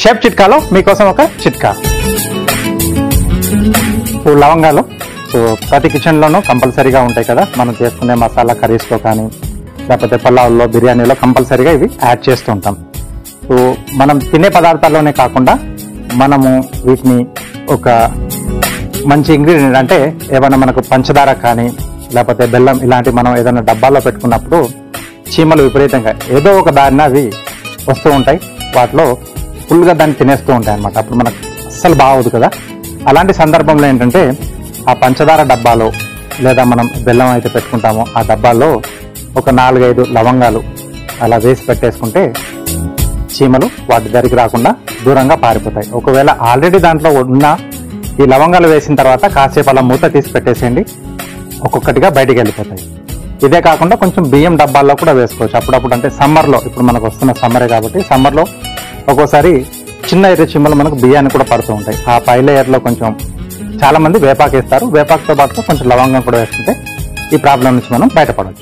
Chef చిట్కాలో మీకోసం ఒక చిట్కా. లవంగాలు ప్రతి కిచెన్లోనూ కంపల్సరీగా ఉంటాయి కదా, మనం చేసుకునే మసాలా కర్రీస్లో కానీ లేకపోతే పలావుల్లో బిర్యానీలో కంపల్సరీగా ఇవి యాడ్ చేస్తూ ఉంటాం. మనం తినే పదార్థాల్లోనే కాకుండా మనము వీటిని ఒక మంచి ఇంగ్రీడియంట్ అంటే ఏమైనా మనకు పంచదార కానీ లేకపోతే బెల్లం ఇలాంటి మనం ఏదైనా డబ్బాల్లో పెట్టుకున్నప్పుడు చీమలు విపరీతంగా ఏదో ఒక దారిన అవి వస్తూ ఉంటాయి, వాటిలో ఫుల్గా దాన్ని తినేస్తూ ఉంటాయి అన్నమాట. అప్పుడు మనకు అస్సలు బాగోదు కదా. అలాంటి సందర్భంలో ఏంటంటే ఆ పంచదార డబ్బాలో లేదా మనం బెల్లం అయితే పెట్టుకుంటామో ఆ డబ్బాలో ఒక 4-5 లవంగాలు అలా వేసి పెట్టేసుకుంటే చీమలు వాటి దగ్గరికి రాకుండా దూరంగా పారిపోతాయి. ఒకవేళ ఆల్రెడీ దాంట్లో ఉన్న ఈ లవంగాలు వేసిన తర్వాత కాసేపు అలా మూత తీసి పెట్టేసేయండి, ఒక్కొక్కటిగా బయటికి వెళ్ళిపోతాయి. ఇదే కాకుండా కొంచెం బియ్యం డబ్బాల్లో కూడా వేసుకోవచ్చు అప్పుడప్పుడు. అంటే సమ్మర్లో, ఇప్పుడు మనకు వస్తున్న సమ్మరే కాబట్టి సమ్మర్లో ఒక్కోసారి చిన్న ఎర్ర చీమలు మనకు బియ్యాన్ని కూడా పడుతూ ఉంటాయి. ఆ పై లేయర్లో కొంచెం చాలా మంది వేపాకు వేస్తారు, వేపాకుతో పాటు కొంచెం లవంగం కూడా వేసుకుంటే ఈ ప్రాబ్లం నుంచి మనం బయటపడవచ్చు.